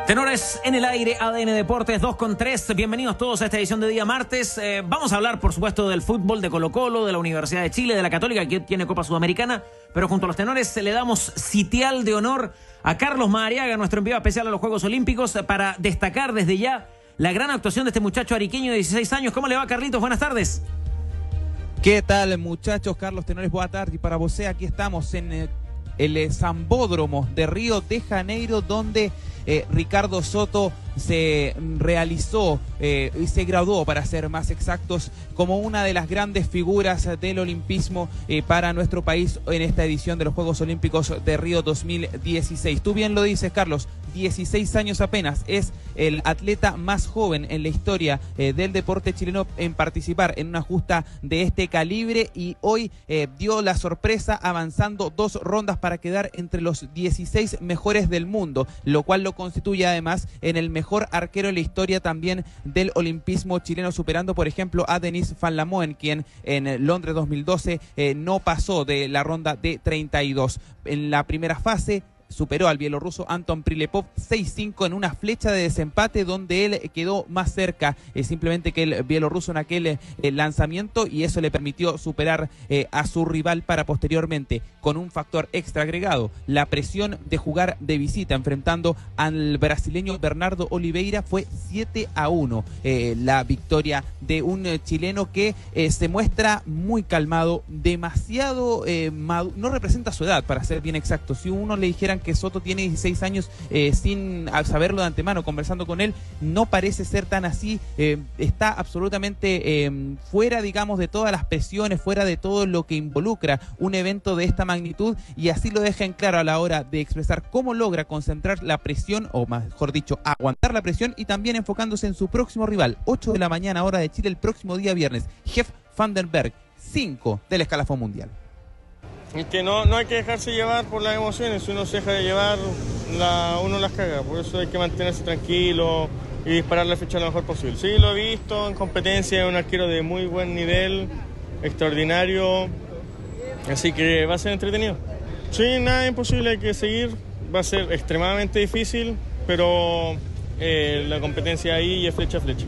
Tenores en el aire, ADN Deportes 2:3. Bienvenidos todos a esta edición de día martes. Vamos a hablar, por supuesto, del fútbol, de Colo-Colo, de la Universidad de Chile, de la Católica, que tiene Copa Sudamericana. Pero junto a los tenores le damos sitial de honor a Carlos Madariaga, nuestro enviado especial a los Juegos Olímpicos, para destacar desde ya la gran actuación de este muchacho ariqueño de 16 años. ¿Cómo le va, Carlitos? Buenas tardes. ¿Qué tal, muchachos? Carlos Tenores, boa tarde. Y para vos, aquí estamos en el Sambódromo de Río de Janeiro, donde Ricardo Soto se realizó y se graduó, para ser más exactos, como una de las grandes figuras del olimpismo para nuestro país en esta edición de los Juegos Olímpicos de Río 2016. Tú bien lo dices, Carlos, 16 años apenas, es el atleta más joven en la historia del deporte chileno en participar en una justa de este calibre, y hoy dio la sorpresa avanzando 2 rondas para quedar entre los 16 mejores del mundo, lo cual lo constituye además en el mejor arquero en la historia también del olimpismo chileno, superando por ejemplo a Denis Van Lamoen, quien en Londres 2012 no pasó de la ronda de 32. En la primera fase superó al bielorruso Anton Prilepov 6-5 en una flecha de desempate, donde él quedó más cerca simplemente que el bielorruso en aquel lanzamiento, y eso le permitió superar a su rival para posteriormente, con un factor extra agregado, la presión de jugar de visita enfrentando al brasileño Bernardo Oliveira, fue 7-1 la victoria de un chileno que se muestra muy calmado, demasiado no representa su edad, para ser bien exacto. Si uno le dijeran que Soto tiene 16 años sin saberlo de antemano, conversando con él, no parece ser tan así. Está absolutamente fuera, digamos, de todas las presiones, fuera de todo lo que involucra un evento de esta magnitud, y así lo deja en claro a la hora de expresar cómo logra concentrar la presión, o mejor dicho, aguantar la presión, y también enfocándose en su próximo rival, 8 de la mañana hora de Chile, el próximo día viernes, Jeff van den Berg, 5 del escalafón mundial. Es que no hay que dejarse llevar por las emociones. Si uno se deja de llevar, uno las caga. Por eso hay que mantenerse tranquilo y disparar la flecha lo mejor posible. Sí, lo he visto en competencia, es un arquero de muy buen nivel, extraordinario, así que va a ser entretenido. Sí, nada imposible, hay que seguir, va a ser extremadamente difícil, pero la competencia ahí es flecha a flecha.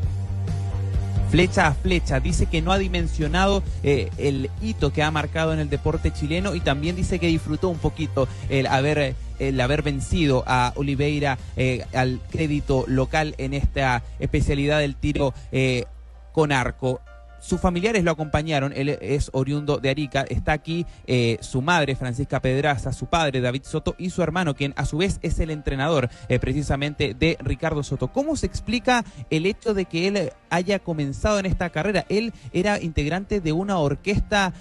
Flecha a flecha, dice que no ha dimensionado el hito que ha marcado en el deporte chileno, y también dice que disfrutó un poquito el haber vencido a Oliveira al crédito local en esta especialidad del tiro con arco. Sus familiares lo acompañaron, él es oriundo de Arica, está aquí su madre Francisca Pedraza, su padre David Soto y su hermano, quien a su vez es el entrenador precisamente de Ricardo Soto. ¿Cómo se explica el hecho de que él haya comenzado en esta carrera? Él era integrante de una orquesta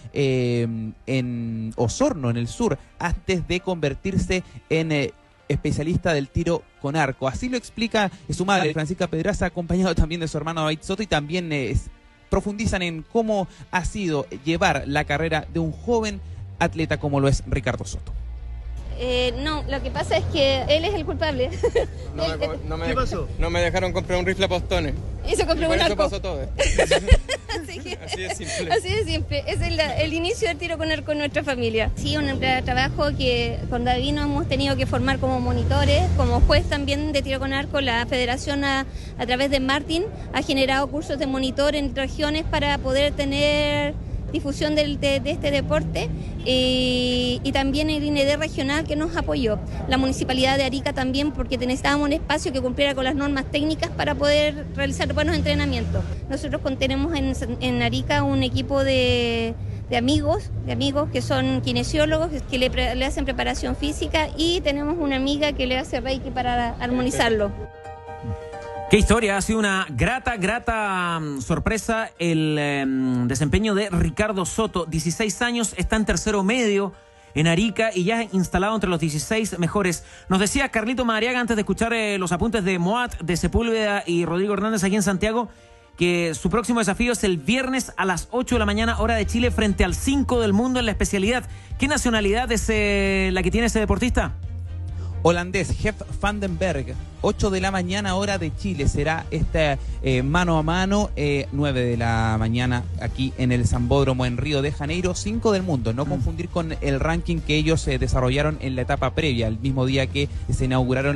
en Osorno, en el sur, antes de convertirse en especialista del tiro con arco. Así lo explica su madre Francisca Pedraza, acompañado también de su hermano David Soto, y también profundizan en cómo ha sido llevar la carrera de un joven atleta como lo es Ricardo Soto. No, lo que pasa es que él es el culpable. ¿Qué pasó? No me dejaron comprar un rifle a postones. Y se compró un arco. Eso pasó todo. Así de simple. Así de simple. Es el inicio del tiro con arco en nuestra familia. Sí, un trabajo que con David nos hemos tenido que formar como monitores, como juez también de tiro con arco. La federación a través de Martín ha generado cursos de monitor en regiones para poder tener difusión de este deporte, y también el INED regional, que nos apoyó, la municipalidad de Arica también, porque necesitábamos un espacio que cumpliera con las normas técnicas para poder realizar buenos entrenamientos. Nosotros tenemos en Arica un equipo de amigos que son kinesiólogos, que le hacen preparación física, y tenemos una amiga que le hace Reiki para armonizarlo. Qué historia, ha sido una grata sorpresa el desempeño de Ricardo Soto. 16 años, está en tercero medio en Arica y ya instalado entre los 16 mejores. Nos decía Carlito Madariaga, antes de escuchar los apuntes de Moat, de Sepúlveda y Rodrigo Hernández aquí en Santiago, que su próximo desafío es el viernes a las 8 de la mañana, hora de Chile, frente al 5 del mundo en la especialidad. ¿Qué nacionalidad es la que tiene ese deportista? Holandés, Jeff van den Berg, 8 de la mañana hora de Chile será este mano a mano, 9 de la mañana aquí en el Sambódromo en Río de Janeiro, 5 del mundo, no confundir con el ranking que ellos desarrollaron en la etapa previa, el mismo día que se inauguraron los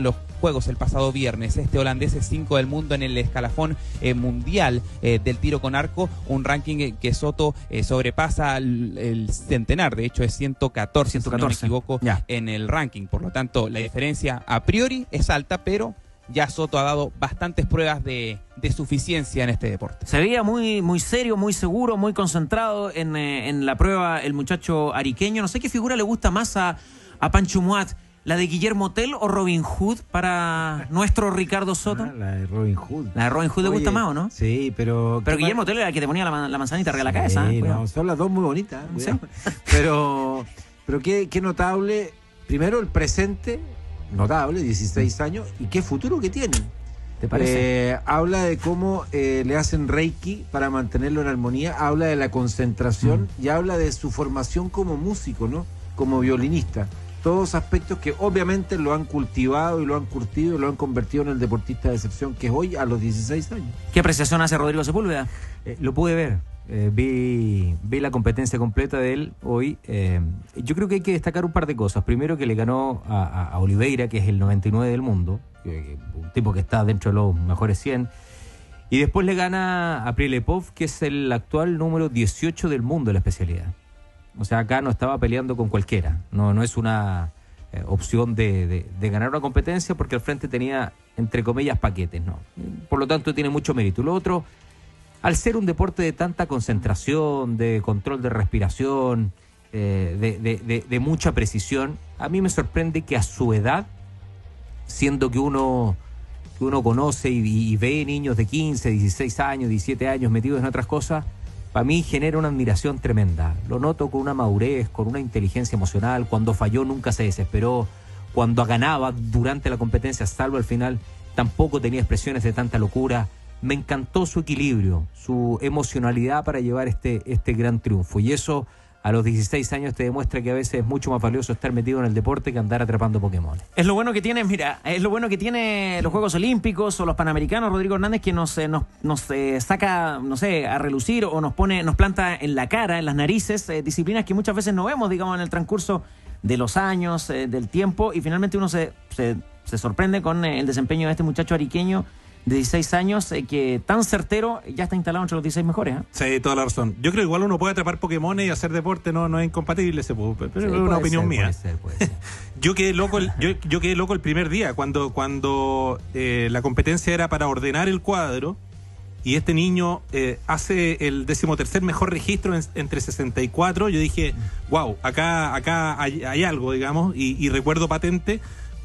Juegos el pasado viernes. Este holandés es 5 del mundo en el escalafón mundial del tiro con arco, un ranking que Soto sobrepasa el centenar, de hecho es 114, si no me equivoco, en el ranking. Por lo tanto, la diferencia a priori es alta, pero ya Soto ha dado bastantes pruebas de suficiencia en este deporte. Se veía muy serio, muy seguro, muy concentrado en la prueba el muchacho ariqueño. No sé qué figura le gusta más a Pancho Muat, la de Guillermo Tell o Robin Hood para nuestro Ricardo Soto. La de Robin Hood. La de Robin Hood le gusta más, ¿o no? Sí, pero Guillermo Tell era el que te ponía la manzanita arriba de la cabeza. Sí, no, son las dos muy bonitas. ¿Sí? Pero qué notable, primero el presente, notable, 16 años, y qué futuro que tiene. ¿Te parece? Habla de cómo le hacen reiki para mantenerlo en armonía, habla de la concentración y habla de su formación como músico, ¿no? Como violinista. Todos aspectos que obviamente lo han cultivado y lo han curtido y lo han convertido en el deportista de excepción que es hoy a los 16 años. ¿Qué apreciación hace Rodrigo Sepúlveda? Lo pude ver. Vi la competencia completa de él hoy. Yo creo que hay que destacar un par de cosas. Primero, que le ganó a Oliveira, que es el 99 del mundo, un tipo que está dentro de los mejores 100. Y después le gana a Prilepov, que es el actual número 18 del mundo en la especialidad. O sea, acá no estaba peleando con cualquiera. No es una opción de ganar una competencia, porque al frente tenía, entre comillas, paquetes, ¿no? Por lo tanto, tiene mucho mérito. Lo otro, al ser un deporte de tanta concentración, de control de respiración, de mucha precisión, a mí me sorprende que a su edad, siendo que uno conoce y ve niños de 15, 16 años, 17 años metidos en otras cosas, para mí genera una admiración tremenda. Lo noto con una madurez, con una inteligencia emocional. Cuando falló nunca se desesperó. Cuando ganaba durante la competencia, salvo al final, tampoco tenía expresiones de tanta locura. Me encantó su equilibrio, su emocionalidad para llevar este gran triunfo. Y eso, a los 16 años, te demuestra que a veces es mucho más valioso estar metido en el deporte que andar atrapando Pokémon. Es lo bueno que tiene, mira, es lo bueno que tiene los Juegos Olímpicos o los Panamericanos, Rodrigo Hernández, que nos saca, no sé, a relucir o nos planta en la cara, en las narices, disciplinas que muchas veces no vemos, digamos, en el transcurso de los años, del tiempo, y finalmente uno se sorprende con el desempeño de este muchacho ariqueño de 16 años, que tan certero, ya está instalado entre los 16 mejores. Sí, toda la razón. Yo creo que igual uno puede atrapar Pokémon y hacer deporte, no es incompatible, pero sí, es una opinión mía. Puede ser. Yo quedé loco el primer día, cuando la competencia era para ordenar el cuadro, y este niño hace el 13º mejor registro entre 64. Yo dije, wow, acá hay algo, digamos, y recuerdo patente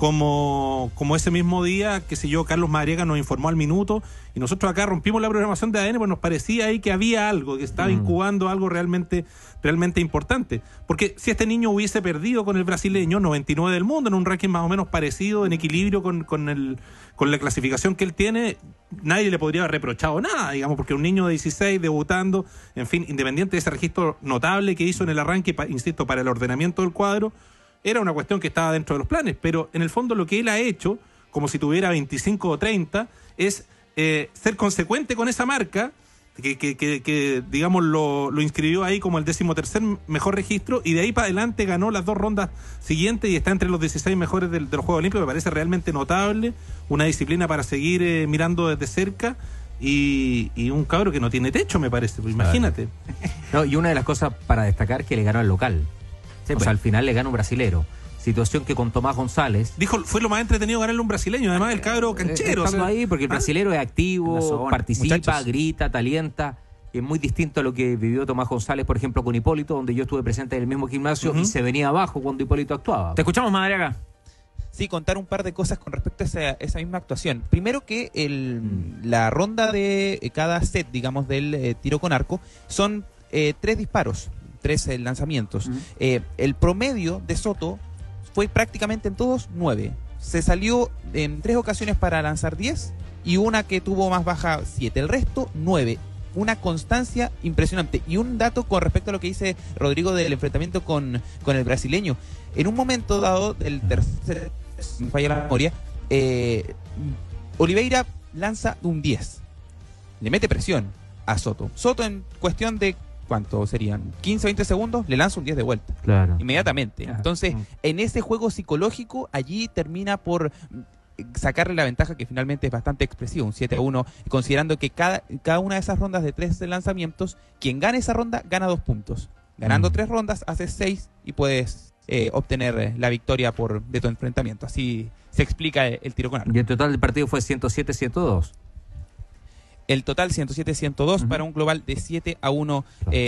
como ese mismo día, qué sé yo, Carlos Madariaga nos informó al minuto, y nosotros acá rompimos la programación de ADN, pues nos parecía ahí que había algo, que estaba incubando algo realmente importante. Porque si este niño hubiese perdido con el brasileño, 99 del mundo, en un ranking más o menos parecido, en equilibrio con la clasificación que él tiene, nadie le podría haber reprochado nada, digamos, porque un niño de 16 debutando, en fin, independiente de ese registro notable que hizo en el arranque, insisto, para el ordenamiento del cuadro, era una cuestión que estaba dentro de los planes, pero en el fondo lo que él ha hecho, como si tuviera 25 o 30, es ser consecuente con esa marca, que digamos lo inscribió ahí como el 13º mejor registro, y de ahí para adelante ganó las 2 rondas siguientes y está entre los 16 mejores de los Juegos Olímpicos. Me parece realmente notable, una disciplina para seguir mirando desde cerca, y un cabro que no tiene techo, me parece, pues imagínate. No, y una de las cosas para destacar, que le ganó al local. Sí, o sea, al final le gana un brasilero. Situación que con Tomás González... Dijo, fue lo más entretenido ganarle a un brasileño, además el cabro canchero. Estando ahí, porque el brasilero es activo, participa, muchachos, grita, alienta. Es muy distinto a lo que vivió Tomás González, por ejemplo, con Hipólito, donde yo estuve presente en el mismo gimnasio y se venía abajo cuando Hipólito actuaba. Te escuchamos, Madariaga. Sí, contar un par de cosas con respecto a esa misma actuación. Primero, que la ronda de cada set, digamos, del tiro con arco, son 3 disparos. 3 lanzamientos. El promedio de Soto fue prácticamente en todos 9. Se salió en 3 ocasiones para lanzar 10 y una que tuvo más baja 7. El resto 9. Una constancia impresionante. Y un dato con respecto a lo que dice Rodrigo del enfrentamiento con el brasileño. En un momento dado del tercer, me falla la memoria, Oliveira lanza un 10. Le mete presión a Soto. Soto, en cuestión de ¿cuánto serían? 15, 20 segundos, le lanza un 10 de vuelta. Claro. Inmediatamente. Entonces, en ese juego psicológico, allí termina por sacarle la ventaja que finalmente es bastante expresiva, un 7-1, considerando que cada una de esas rondas de 3 lanzamientos, quien gane esa ronda gana 2 puntos. Ganando 3 rondas haces 6 y puedes obtener la victoria de tu enfrentamiento. Así se explica el tiro con arco. Y el total del partido fue 107-102. El total 107-102 para un global de 7-1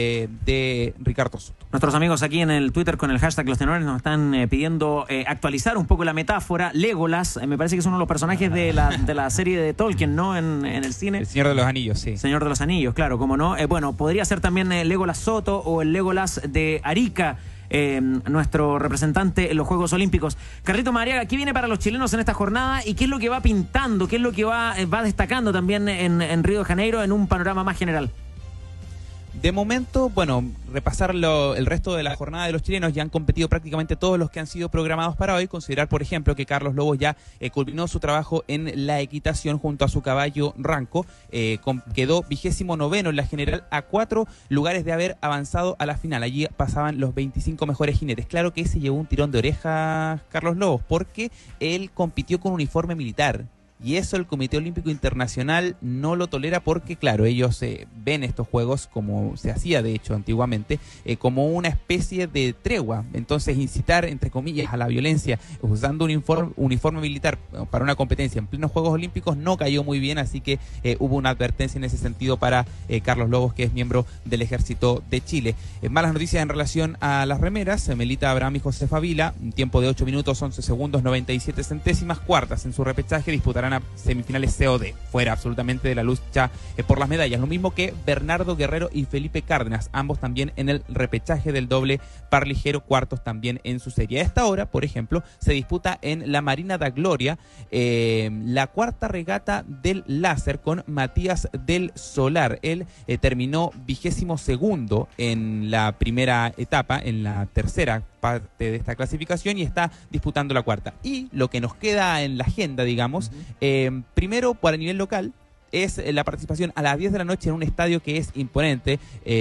de Ricardo Soto. Nuestros amigos aquí en el Twitter con el hashtag Los Tenores nos están pidiendo actualizar un poco la metáfora. Legolas, me parece que es uno de los personajes de la serie de Tolkien, ¿no? En el cine. El Señor de los Anillos, sí. Señor de los Anillos, claro, cómo no. Bueno, podría ser también Legolas Soto o el Legolas de Arica. Nuestro representante en los Juegos Olímpicos. Carlito Madariaga, ¿qué viene para los chilenos en esta jornada y qué es lo que va pintando, qué es lo que va destacando también en Río de Janeiro en un panorama más general? De momento, bueno, repasar el resto de la jornada de los chilenos. Ya han competido prácticamente todos los que han sido programados para hoy. Considerar, por ejemplo, que Carlos Lobos ya culminó su trabajo en la equitación junto a su caballo Ranco. Quedó 29º en la general, a 4 lugares de haber avanzado a la final. Allí pasaban los 25 mejores jinetes. Claro que se llevó un tirón de orejas Carlos Lobos, porque él compitió con uniforme militar. Y eso el Comité Olímpico Internacional no lo tolera porque, claro, ellos ven estos juegos, como se hacía de hecho antiguamente, como una especie de tregua. Entonces incitar, entre comillas, a la violencia usando un uniforme militar para una competencia en plenos Juegos Olímpicos no cayó muy bien, así que hubo una advertencia en ese sentido para Carlos Lobos, que es miembro del Ejército de Chile. Malas noticias en relación a las remeras. Melita Abraham y José Favila, un tiempo de 8 minutos, 11 segundos, 97 centésimas, cuartas en su repechaje, disputarán a semifinales COD, fuera absolutamente de la lucha por las medallas. Lo mismo que Bernardo Guerrero y Felipe Cárdenas, ambos también en el repechaje del doble par ligero, cuartos también en su serie. A esta hora, por ejemplo, se disputa en la Marina da Gloria la cuarta regata del láser con Matías del Solar. Él terminó 22º en la primera etapa, en la tercera parte de esta clasificación, y está disputando la cuarta. Y lo que nos queda en la agenda, digamos, primero para nivel local, es la participación a las 10 de la noche en un estadio que es imponente.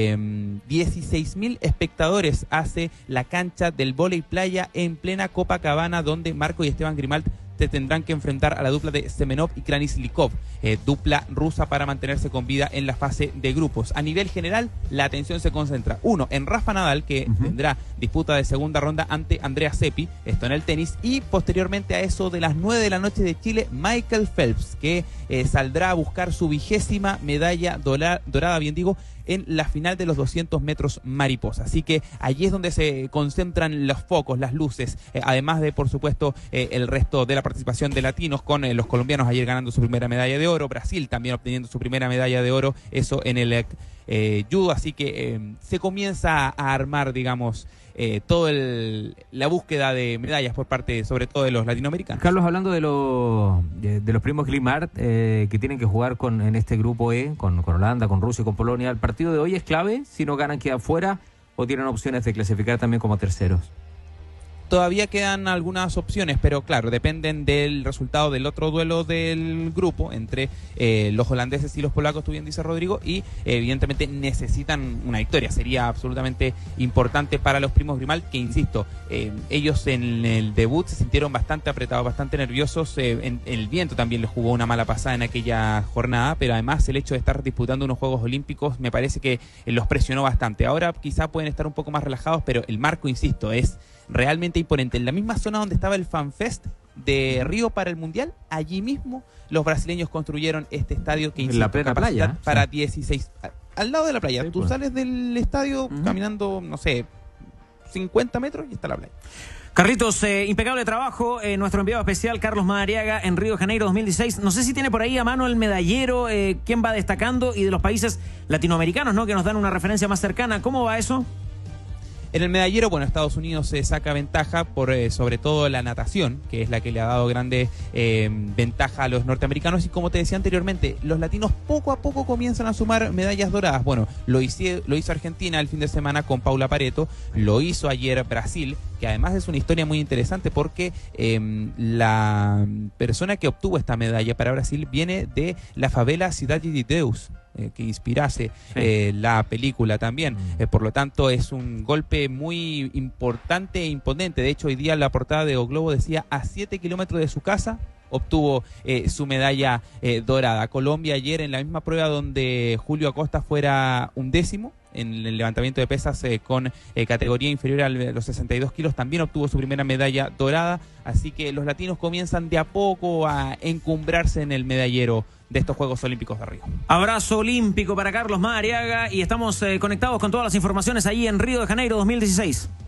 16.000 espectadores hace la cancha del vóley playa en plena Copacabana, donde Marco y Esteban Grimalt se tendrán que enfrentar a la dupla de Semenov y Kranislikov, dupla rusa para mantenerse con vida en la fase de grupos. A nivel general, la atención se concentra, uno, en Rafa Nadal, que tendrá disputa de segunda ronda ante Andrea Seppi, esto en el tenis, y posteriormente a eso de las 9 de la noche de Chile, Michael Phelps, que saldrá a buscar su 20ª medalla dorada, bien digo, en la final de los 200 metros mariposa. Así que allí es donde se concentran los focos, las luces, además de, por supuesto, el resto de la participación de latinos, con los colombianos ayer ganando su primera medalla de oro, Brasil también obteniendo su primera medalla de oro, eso en el judo. Así que se comienza a armar, digamos, toda la búsqueda de medallas por parte, sobre todo, de los latinoamericanos. Carlos, hablando de los primos Glimart que tienen que jugar en este grupo E, con Holanda, con Rusia y con Polonia, ¿el partido de hoy es clave? Si no ganan, quedan fuera, ¿o tienen opciones de clasificar también como terceros? Todavía quedan algunas opciones, pero claro, dependen del resultado del otro duelo del grupo entre los holandeses y los polacos, tú bien dices, Rodrigo, y evidentemente necesitan una victoria. Sería absolutamente importante para los primos Grimalt, que insisto, ellos en el debut se sintieron bastante apretados, bastante nerviosos. El viento también les jugó una mala pasada en aquella jornada, pero además el hecho de estar disputando unos Juegos Olímpicos me parece que los presionó bastante. Ahora quizá pueden estar un poco más relajados, pero el marco, insisto, es realmente imponente. En la misma zona donde estaba el FanFest de Río para el Mundial, allí mismo los brasileños construyeron este estadio que, insisto, en la plena playa para 16, al lado de la playa. Sí, tú sales del estadio caminando, no sé, 50 metros y está la playa. Carlitos, impecable trabajo, nuestro enviado especial Carlos Madariaga en Río de Janeiro 2016. No sé si tiene por ahí a mano el medallero, quién va destacando, y de los países latinoamericanos, ¿no?, que nos dan una referencia más cercana. ¿Cómo va eso? En el medallero, bueno, Estados Unidos se saca ventaja por sobre todo la natación, que es la que le ha dado grande ventaja a los norteamericanos, y como te decía anteriormente, los latinos poco a poco comienzan a sumar medallas doradas. Bueno, lo hizo Argentina el fin de semana con Paula Pareto, lo hizo ayer Brasil, que además es una historia muy interesante porque la persona que obtuvo esta medalla para Brasil viene de la favela Cidade de Deus, que inspirase la película también. Por lo tanto, es un golpe muy importante e imponente. De hecho, hoy día la portada de O Globo decía: a 7 kilómetros de su casa obtuvo su medalla dorada. Colombia ayer en la misma prueba donde Julio Acosta fuera 11º en el levantamiento de pesas con categoría inferior a los 62 kilos, también obtuvo su primera medalla dorada, así que los latinos comienzan de a poco a encumbrarse en el medallero de estos Juegos Olímpicos de Río. Abrazo olímpico para Carlos Madariaga y estamos conectados con todas las informaciones ahí en Río de Janeiro 2016.